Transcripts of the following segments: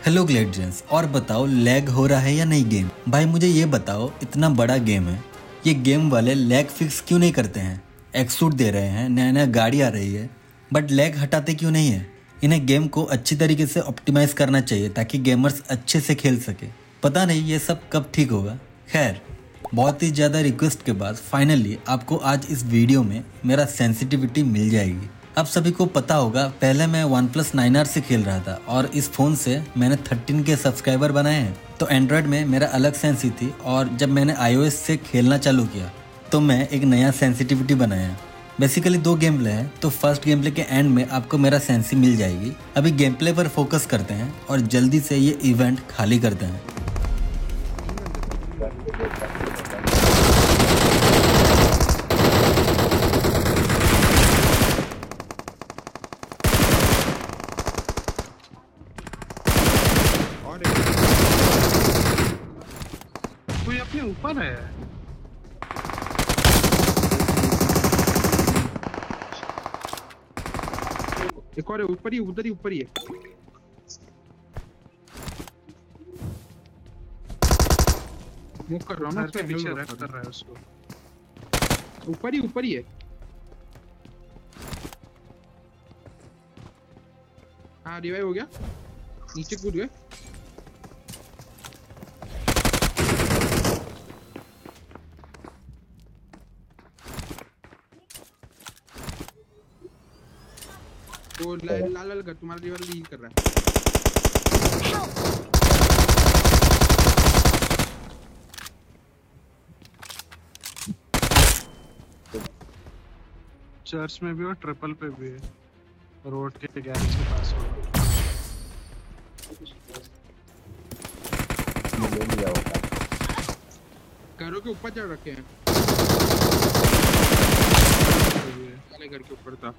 Hello ग्लेडजेंस, और बताओ lag हो रहा है या नहीं गेम। भाई मुझे ये बताओ, इतना बड़ा गेम है, ये गेम वाले लैग फिक्स क्यों नहीं करते हैं। एक्सूट दे रहे हैं, नया नया गाड़ी आ रही है, बट लैग हटाते क्यों नहीं है। इन्हें गेम को अच्छी तरीके से ऑप्टिमाइज करना चाहिए ताकि गेमर्स अच्छे से खेल सके। पता नहीं ये सब कब ठीक होगा। खैर, बहुत ही ज़्यादा रिक्वेस्ट के बाद फाइनली आपको आज इस वीडियो में मेरा सेंसिटिविटी मिल जाएगी। आप सभी को पता होगा, पहले मैं OnePlus 9R से खेल रहा था और इस फ़ोन से मैंने 13 के सब्सक्राइबर बनाए हैं। तो एंड्रॉयड में मेरा अलग सेंसी थी और जब मैंने iOS से खेलना चालू किया तो मैं एक नया सेंसिटिविटी बनाया। बेसिकली 2 गेम प्ले है, तो फर्स्ट गेम प्ले के एंड में आपको मेरा सेंसी मिल जाएगी। अभी गेम प्ले पर फोकस करते हैं और जल्दी से ये इवेंट खाली करते हैं। कोई अपने ऊपर है। एक और ऊपर ही, उधर ही ऊपर ही है। मूव कर रहा हूँ ना, उसके पीछे रैप कर रहा है उसको। ऊपर ही है। हाँ, रिवाइव हो गया, नीचे कूद गए। वो लाल लाल कर, तुम्हारा रिवाइव हील कर रहा है। चर्च में भी और ट्रिपल पे भी है, रोड के गैरेज के पास होगा। घरों के ऊपर चढ़ रखे हैं, वाले घर के ऊपर था।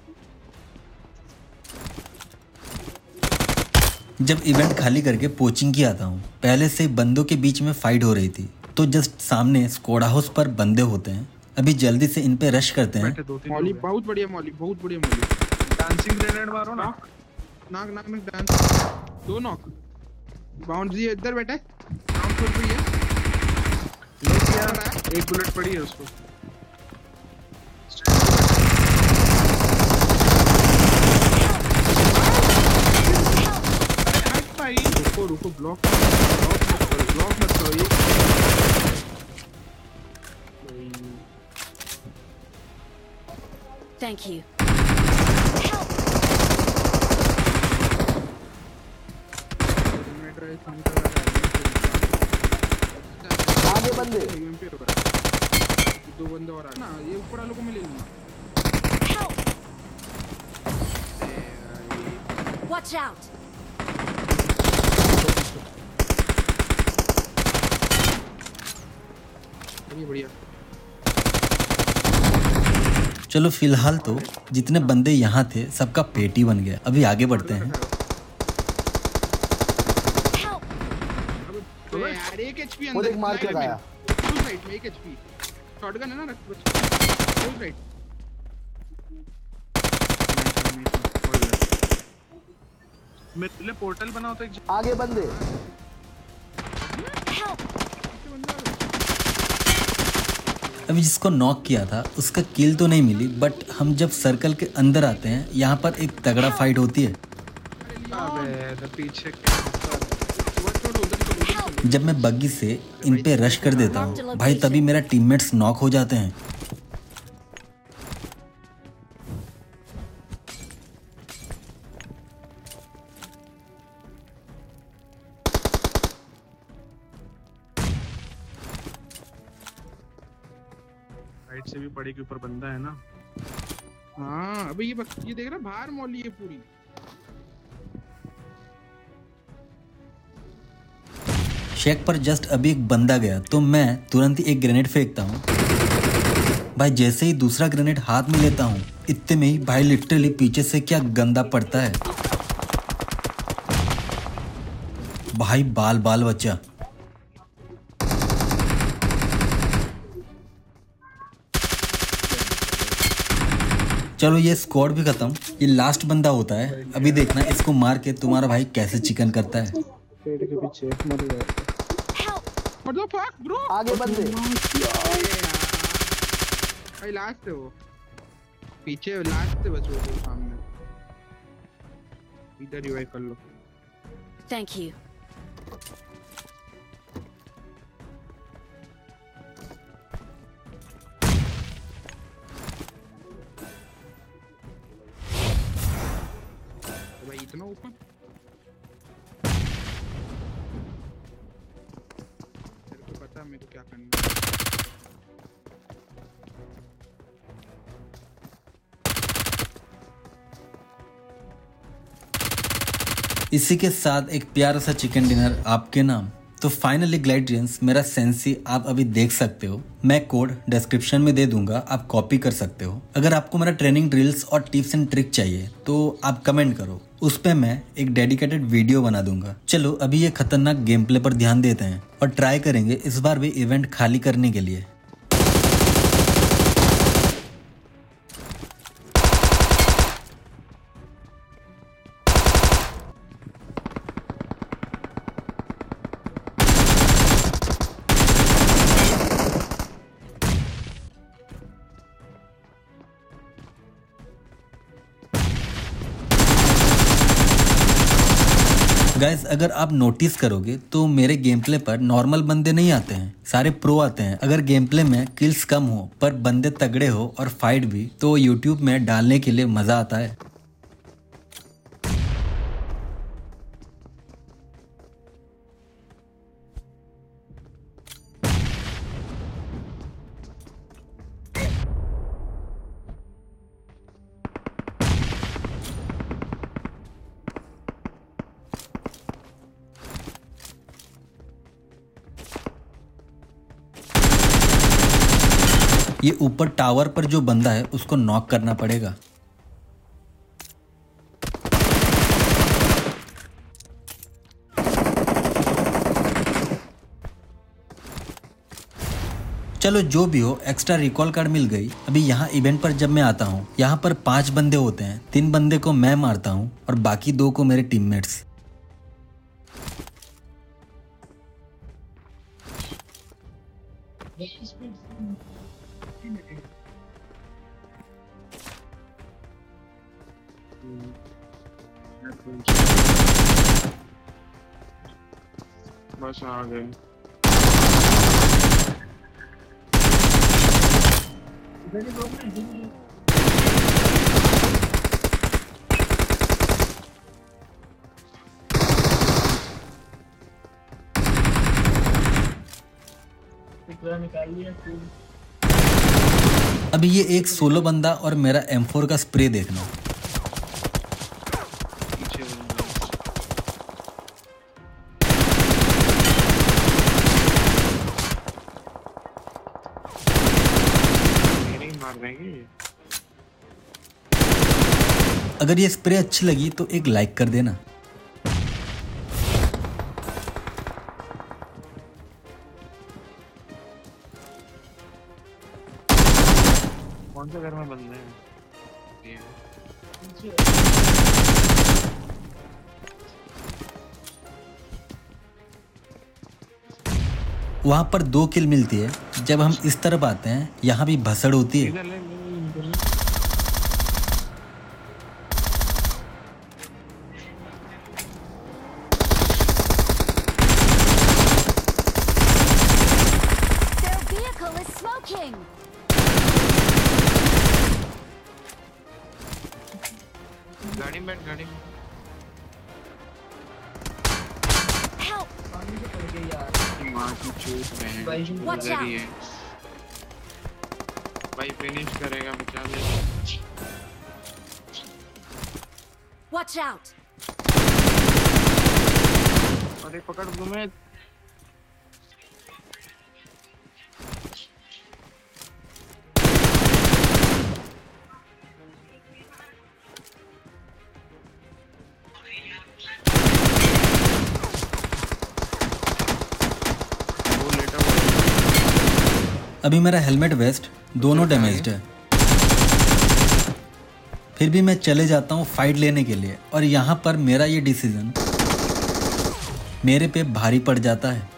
जब इवेंट खाली करके पोचिंग की आता हूँ, पहले से बंदों के बीच में फाइट हो रही थी, तो जस्ट सामने स्कोडा हाउस पर बंदे होते हैं। अभी जल्दी से इन पे रश करते हैं। मौली बहुत बढ़िया, मौली बहुत बढ़िया। मौली डांसिंग ग्रेनेड मारो ना। नाक नाक में डांस, 2 नॉक। बाउंड्री इधर बैठा है, ग्राउंड फ्लोर पे है। एक बुलेट पड़ी है उसको। रुको, ब्लॉक मत करो ये। Thank you. आगे बंदे, 2 बंदे और ना, ये ऊपर वालों को मैं ले लूंगा। Watch out. बढ़िया। चलो फिलहाल तो जितने बंदे यहाँ थे सबका पेट ही बन गया। अभी आगे बढ़ते हैं। यार 1 HP वो अंदर देख मार के आया। फुल राइट में 1 HP। शॉटगन है ना, फुल राइट। मेरे पोर्टल बनाओ तो एक आगे बंदे। अभी जिसको नॉक किया था उसका किल तो नहीं मिली, बट हम जब सर्कल के अंदर आते हैं यहाँ पर एक तगड़ा फाइट होती है। जब मैं बग्गी से इन पे रश कर देता हूँ भाई, तभी मेरा टीममेट्स नॉक हो जाते हैं। राइट से भी पड़े के ऊपर बंदा है ना। हाँ, अबे ये देख रहा, बाहर मौली है पूरी। शेक पर जस्ट अभी एक बंदा गया तो मैं तुरंत ही एक ग्रेनेड फेंकता हूँ। भाई जैसे ही दूसरा ग्रेनेड हाथ में लेता हूँ, इतने में ही भाई लिटरली पीछे से क्या गंदा पड़ता है। भाई बाल बाल बच्चा। चलो ये स्क्वाड भी खत्म, ये लास्ट बंदा होता है। अभी देखना इसको मार के तुम्हारा भाई कैसे चिकन करता है। पेड़ के पीछे मर गया। What the fuck, bro? आगे बंदे। भाई लास्ट है वो, पीछे लास्ट है बस वो सामने। इधर रिवाइव कर लो। Thank you. भाई इतना ऊपर तेरे को पता है मेरे को क्या करना है। इसी के साथ एक प्यारा सा चिकन डिनर आपके नाम। तो फाइनली ग्लाइडियंस मेरा सेंसी आप अभी देख सकते हो। मैं कोड डिस्क्रिप्शन में दे दूंगा, आप कॉपी कर सकते हो। अगर आपको मेरा ट्रेनिंग ड्रिल्स और टिप्स एंड ट्रिक चाहिए तो आप कमेंट करो, उस पे मैं एक डेडिकेटेड वीडियो बना दूंगा। चलो अभी ये खतरनाक गेम प्ले पर ध्यान देते हैं और ट्राई करेंगे इस बार भी इवेंट खाली करने के लिए। गाइस अगर आप नोटिस करोगे तो मेरे गेम प्ले पर नॉर्मल बंदे नहीं आते हैं, सारे प्रो आते हैं। अगर गेम प्ले में किल्स कम हो पर बंदे तगड़े हो और फाइट भी, तो यूट्यूब में डालने के लिए मजा आता है। ये ऊपर टावर पर जो बंदा है उसको नॉक करना पड़ेगा। चलो जो भी हो, एक्स्ट्रा रिकॉल कार्ड मिल गई। अभी यहाँ इवेंट पर जब मैं आता हूँ, यहाँ पर 5 बंदे होते हैं। 3 बंदे को मैं मारता हूँ और बाकी 2 को मेरे टीममेट्स। बस आ गए। अभी ये एक सोलो बंदा और मेरा M4 का स्प्रे देखना। पीछे मार देंगे। अगर ये स्प्रे अच्छी लगी तो एक लाइक कर देना। कौन से घर में बंद है? वहाँ पर 2 किल मिलती है। जब हम इस तरफ आते हैं यहाँ भी भसड़ होती है। इधर ले Their vehicle is smoking. गाड़ी में बैठ, गाड़ी में। Help! माँ की चूत बहन Watch इधर out. ही है। भाई फिनिश करेगा, बचा ले। Watch out! अरे पकड़ तुम्हें। अभी मेरा हेलमेट वेस्ट दोनों डैमेज्ड है। फिर भी मैं चले जाता हूँ फाइट लेने के लिए, और यहाँ पर मेरा ये डिसीजन मेरे पे भारी पड़ जाता है।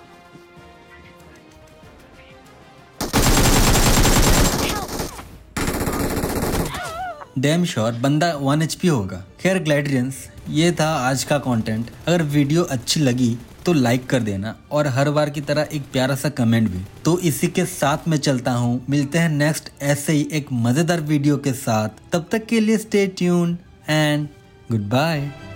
डैम श्योर बंदा 1 HP होगा। खैर ग्लैडियंस, ये था आज का कंटेंट। अगर वीडियो अच्छी लगी तो लाइक कर देना, और हर बार की तरह एक प्यारा सा कमेंट भी। तो इसी के साथ मैं चलता हूँ, मिलते हैं नेक्स्ट ऐसे ही एक मजेदार वीडियो के साथ। तब तक के लिए stay tuned and good bye.